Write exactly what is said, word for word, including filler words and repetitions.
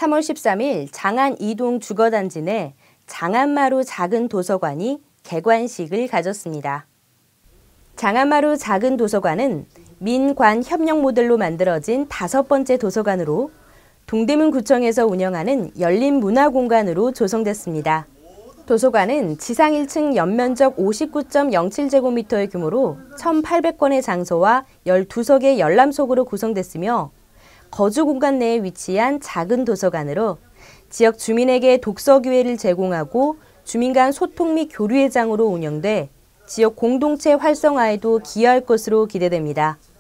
삼월 십삼일 장안 이동 주거단지 내 장안마루 작은 도서관이 개관식을 가졌습니다. 장안마루 작은 도서관은 민관 협력 모델로 만들어진 다섯 번째 도서관으로 동대문구청에서 운영하는 열린 문화공간으로 조성됐습니다. 도서관은 지상 일 층 연면적 오십구 점 영칠 제곱미터의 규모로 천팔백 권의 장소와 열두 석의 열람석으로 구성됐으며 거주 공간 내에 위치한 작은 도서관으로 지역 주민에게 독서 기회를 제공하고 주민 간 소통 및 교류의 장으로 운영돼 지역 공동체 활성화에도 기여할 것으로 기대됩니다.